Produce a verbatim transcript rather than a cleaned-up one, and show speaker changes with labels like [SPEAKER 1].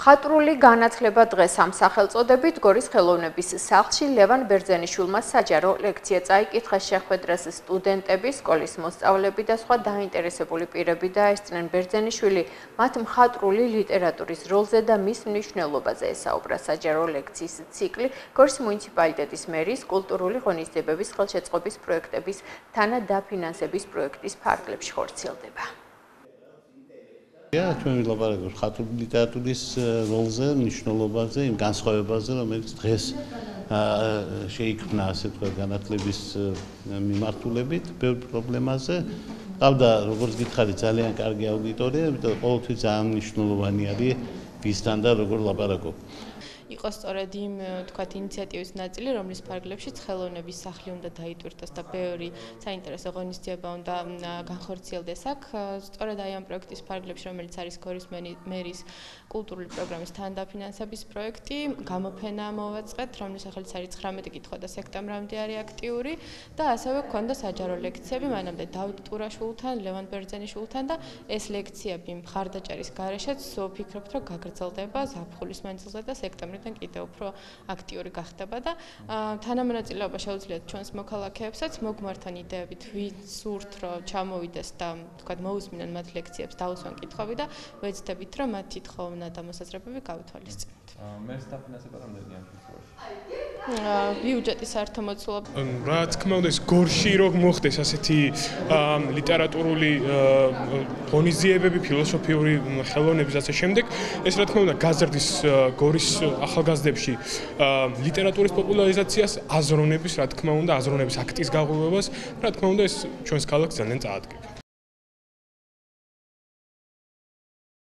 [SPEAKER 1] მხატვრული განათლება დღეს ამ სახელწოდებით გორის ხელოვნების სახლში ლევან ბერძენიშვილმა საჯარო ლექცია წაიკითხა. შეხვედრას სტუდენტები, სკოლის მოსწავლეები და სხვა დაინტერესებული პირები დაესწრნენ. ბერძენიშვილი მათ მხატვრული ლიტერატურის როლზე და მის მნიშვნელობაზე ესაუბრა. საჯარო ლექციის ციკლი გორის მუნიციპალიტეტის მერის კულტურული ღონისძიებების ხელშეწყობის პროექტების თანადაფინანსების პროექტის ფარგლებში ხორციელდება.
[SPEAKER 2] ჩვენ ვილაპარაკებთ მხატვრული ლიტერატურის როლზე, მნიშვნელობაზე, იმ განსხვავებაზე, რომელიც დღეს შეიქმნა, ასე ვთქვათ, განათლების მიმართულებით, ბევრ პრობლემაზე. ყავდა, როგორც გითხარით, ძალიან კარგი აუდიტორია, იმიტომ ყოველთვის ძალიან მნიშვნელოვანი არის ვისთან და როგორ ლაპარაკობ.
[SPEAKER 3] იყო სწორედ იმ თქვათ ინიციატივის ნაწილი, რომლის ფარგლებშიც ხელოვნების სახლი უნდა დაიტვირთოს და ბევრი საინტერესო ღონისძიება უნდა განხორციელდეს აქ. სწორედ აი ამ პროექტის ფარგლებში, რომელიც არის გორის მერის კულტურული პროგრამის თანადაფინანსების პროექტი, გამოფენა მოვაწყეთ, რომლის სახელიც არის ცხრამეტი კითხვა და სექტემბრამდე არის აქტიური და ასევე გვქონდა საჯარო ლექციები მანამდე დავით ტურაშვილთან, ლევან ბერძენიშვილთან და ეს ლექციები მხარდაჭერის გარეშეც ვფიქრობთ, რომ გაგრძელდება ზაფხულის მანძილზე და სექტემბრის კიდევ უფრო აქტიური გახდება და თანამონაწილეობა შეუძლიათ ჩვენს მოქალაქეებსაც მოგმართან იდეებით, ვინც სურთ რომ ჩამოვიდეს და თქვათ მოусმინონ მათ ლექციებს, დაუსვან კითხვები და ვეცდებით რომ მათ თითხოვნა და მოსაზრებები გავითვალისწინოთ.
[SPEAKER 4] მერს დაფინანსება რამდენია ამ შემთხვევაში?
[SPEAKER 3] ბიუჯეტის საერთო მოცულობა.
[SPEAKER 5] რა თქმა უნდა, ეს გორში რომ მოხდეს ასეთი ლიტერატურული ღონისძიებები, ფილოსოფიური ხელოვნების ასე შემდეგ, ეს რა თქმა უნდა გაზრდის გორის ახალგაზრდებში ლიტერატურის პოპულარიზაციას, აზროვნების, რა თქმა უნდა, აზროვნების აქტის გაღვივებას, რა თქმა უნდა, ეს ჩვენს ქალაქს ძალიან წაადგება.